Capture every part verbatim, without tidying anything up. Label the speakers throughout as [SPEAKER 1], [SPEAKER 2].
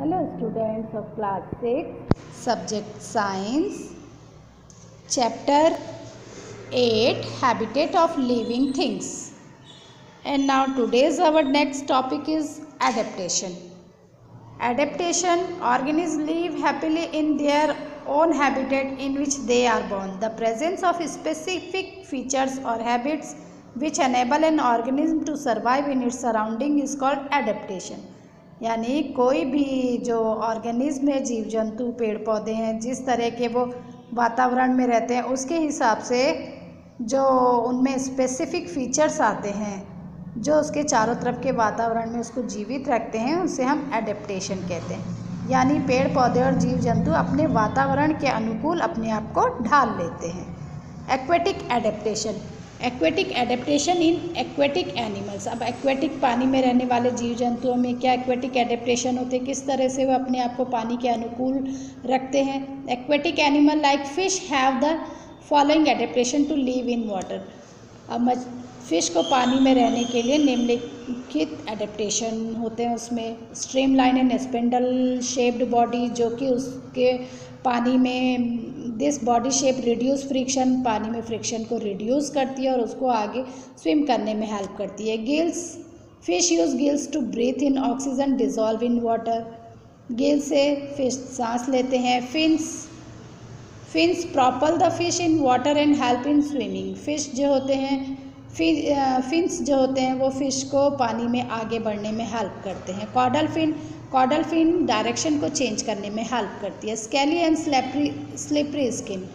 [SPEAKER 1] Hello students of class six, subject science, chapter eight, habitat of living things. And now today's our next topic is adaptation. Adaptation, organisms live happily in their own habitat in which they are born. The presence of specific features or habits which enable an organism to survive in its surrounding is called adaptation. यानी कोई भी जो organism है, जीव जंतु, पेड़ पौधे हैं, जिस तरह के वो वातावरण में रहते हैं उसके हिसाब से जो उनमें स्पेसिफिक फीचर्स आते हैं जो उसके चारों तरफ के वातावरण में उसको जीवित रखते हैं, उसे हम एडेप्टेशन कहते हैं। यानी पेड़ पौधे और जीव जंतु अपने वातावरण के अनुकूल अपने आप को ढाल लेते हैं। Aquatic adaptation, aquatic adaptation in aquatic animals. अब एक्वेटिक पानी में रहने वाले जीव जंतुओं में क्या एक्वेटिक एडेप्टेशन होते हैं, किस तरह से वो अपने आप को पानी के अनुकूल रखते हैं। Aquatic animal like fish have the following adaptation to live in water. अब फिश को पानी में रहने के लिए निम्नलिखित एडेप्टेशन होते हैं उसमें। Streamline and spindle shaped body, जो कि उसके पानी में this body shape reduce friction, पानी में फ्रिक्शन को रिड्यूस करती है और उसको आगे स्विम करने में हेल्प करती है। Gills, fish use gills to breathe in oxygen dissolve in water. Gill से फिश सांस लेते हैं। Fins, fins propel the fish in water and help in swimming. Fish जो होते हैं फिन्स जो होते हैं वो फिश को पानी में आगे बढ़ने में हेल्प करते हैं। Caudal fin, caudal fin direction को चेंज करने में हेल्प करती है। Scaly and slippery slippery skin,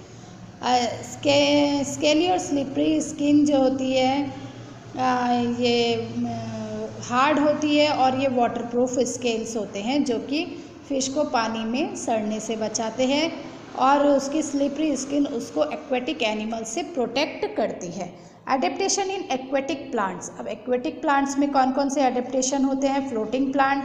[SPEAKER 1] scaly और स्लिपरी स्किन जो होती है आ, ये हार्ड होती है और ये वाटरप्रूफ स्केल्स होते हैं जो कि फ़िश को पानी में सड़ने से बचाते हैं और उसकी स्लिपरी स्किन उसको एक्वेटिक एनिमल से प्रोटेक्ट करती है। Adaptation in aquatic plants. अब एक्वेटिक प्लांट्स में कौन कौन से एडेप्टेशन होते हैं। फ्लोटिंग प्लांट,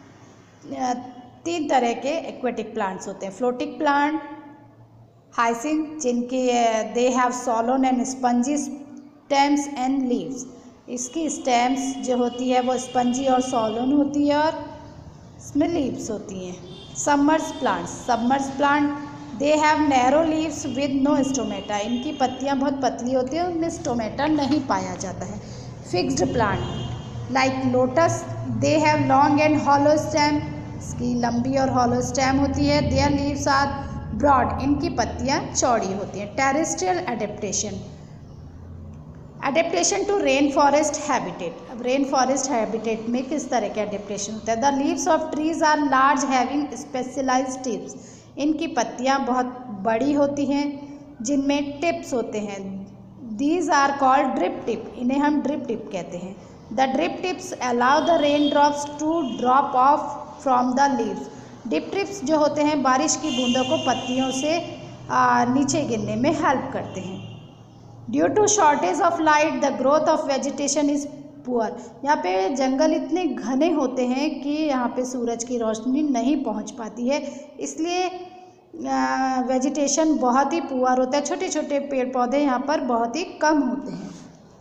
[SPEAKER 1] तीन तरह के एक्वेटिक प्लांट्स होते हैं। फ्लोटिंग प्लांट, हाइसिंथ, जिनकी they have swollen and spongy stems and leaves. इसकी स्टेम्स जो होती है वो स्पंजी और सॉलोन होती है और इसमें लीव्स होती हैं। Submerge plants, submerge plant they have narrow leaves with no stomata. इनकी पत्तियां बहुत पतली होती हैं, उनमें स्टोमेटा नहीं पाया जाता है। Fixed plant like lotus, they have long and hollow stem. इसकी लंबी और हॉलो स्टेम होती है। देयर लीव्स आर ब्रॉड, इनकी पत्तियां चौड़ी होती हैं। Terrestrial adaptation, adaptation to rain forest habitat. अब रेन फॉरेस्ट हैबिटेट में किस तरह के एडेप्टेशन होता है। The leaves of trees are large having specialised tips. इनकी पत्तियां बहुत बड़ी होती हैं जिनमें टिप्स होते हैं। These are called drip tip, इन्हें हम ड्रिप टिप कहते हैं। The drip tips allow the rain drops to drop off from the leaves. Drip tips जो होते हैं बारिश की बूंदों को पत्तियों से आ, नीचे गिरने में हेल्प करते हैं। Due to shortage of light the growth of vegetation is poor. यहाँ पे जंगल इतने घने होते हैं कि यहाँ पे सूरज की रोशनी नहीं पहुँच पाती है, इसलिए वेजिटेशन बहुत ही पुअर होता है। छोटे छोटे पेड़ पौधे यहाँ पर बहुत ही कम होते हैं।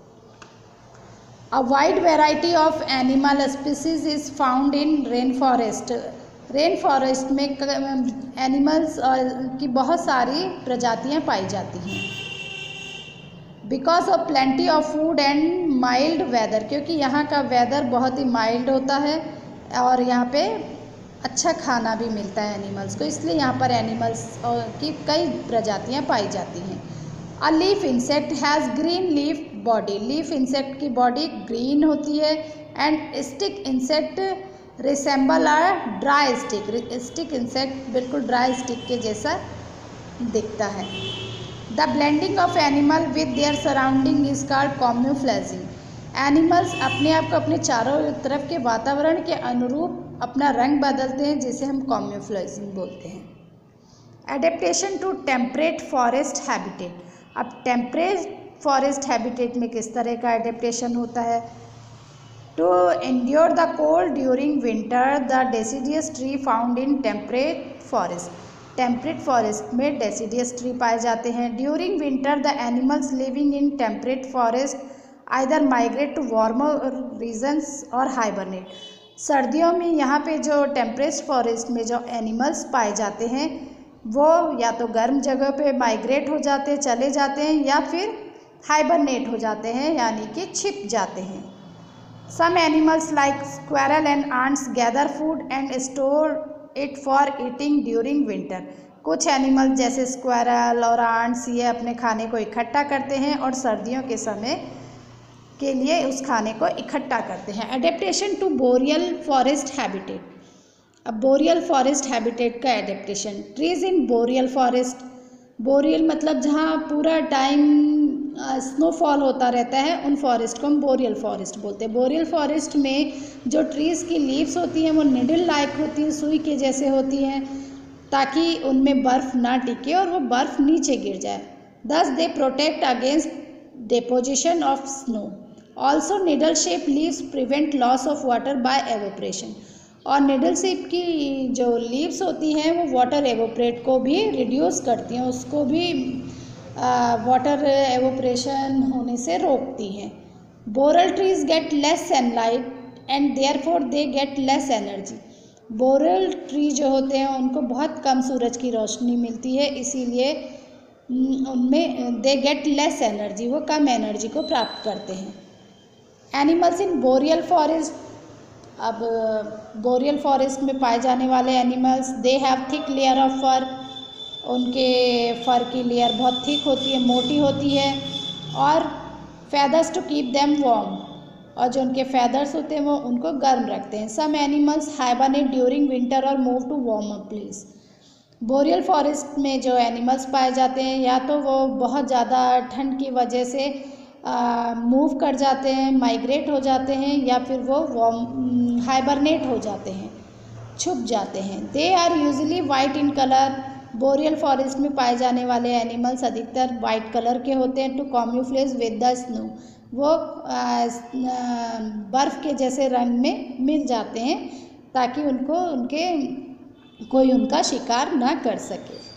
[SPEAKER 1] A wide variety of animal species is found in rain forest. Rain forest में एनिमल्स की बहुत सारी प्रजातियाँ पाई जाती हैं। Because of plenty of food and mild weather, क्योंकि यहाँ का वेदर बहुत ही माइल्ड होता है और यहाँ पे अच्छा खाना भी मिलता है एनिमल्स को, इसलिए यहाँ पर एनिमल्स की कई प्रजातियाँ पाई जाती हैं। A leaf insect has green leaf body. Leaf insect की बॉडी ग्रीन होती है। And stick insect resemble a dry stick. Stick insect बिल्कुल ड्राई स्टिक के जैसा दिखता है। The blending of animal with their surrounding is called camouflaging. Animals अपने आप को अपने चारों तरफ के वातावरण के अनुरूप अपना रंग बदलते हैं, जिसे हम कॉम्यूफ्लेजिंग बोलते हैं। Adaptation to temperate forest habitat. अब टेम्परेट फॉरेस्ट हैबिटेट में किस तरह का एडेप्टेशन होता है। To endure the cold during winter the deciduous tree found in temperate forest. Temperate forest में डेसिडियस ट्री पाए जाते हैं। During winter the animals living in temperate forest either migrate to warmer regions और hibernate. सर्दियों में यहाँ पे जो टेम्परेट फॉरेस्ट में जो एनिमल्स पाए जाते हैं वो या तो गर्म जगह पे माइग्रेट हो जाते चले जाते हैं या फिर हाइबरनेट हो जाते हैं, यानी कि छिप जाते हैं। Some animals like squirrel and ants gather food and store it for eating during winter. कुछ एनिमल्स जैसे स्क्वायरल और आंट्स ये अपने खाने को इकट्ठा करते हैं और सर्दियों के समय के लिए उस खाने को इकट्ठा करते हैं। Adaptation to boreal forest habitat. अब बोरियल फॉरेस्ट हैबिटेट का adaptation, trees in boreal forest. Boreal मतलब जहाँ पूरा टाइम स्नोफॉल होता रहता है, उन फॉरेस्ट को हम बोरियल फॉरेस्ट बोलते हैं। बोरियल फॉरेस्ट में जो ट्रीज़ की लीव्स होती हैं वो निडल लाइक होती हैं, सुई के जैसे होती हैं, ताकि उनमें बर्फ़ ना टिके और वो बर्फ़ नीचे गिर जाए। Thus they protect against deposition of snow. Also needle shape leaves prevent loss of water by evaporation. और निडल शेप की जो लीव्स होती हैं वो वाटर एवोपरेट को भी रिड्यूस करती हैं, उसको भी वाटर एवोपरेशन होने से रोकती हैं। Boreal trees get less sunlight and therefore they get less energy. Boreal tree जो होते हैं उनको बहुत कम सूरज की रोशनी मिलती है, इसीलिए उनमें दे गेट लेस एनर्जी, वो कम एनर्जी को प्राप्त करते हैं। Animals in boreal forest. अब बोरियल फॉरेस्ट में पाए जाने वाले animals, they have thick layer of fur. उनके फर की लेयर बहुत थिक होती है, मोटी होती है। और feathers to keep them warm. और जो उनके फेदर्स होते हैं वो उनको गर्म रखते हैं। Some animals hibernate during winter और move to warmer place. Boreal forest में जो एनिमल्स पाए जाते हैं या तो वो बहुत ज़्यादा ठंड की वजह से मूव कर जाते हैं, माइग्रेट हो जाते हैं, या फिर वो वार्म हाइबरनेट हो जाते हैं, छुप जाते हैं। They are usually white in colour. Boreal forest में पाए जाने वाले एनिमल्स अधिकतर वाइट कलर के होते हैं। To camouflage with the snow, वो बर्फ़ के जैसे रंग में मिल जाते हैं ताकि उनको उनके कोई उनका शिकार ना कर सके।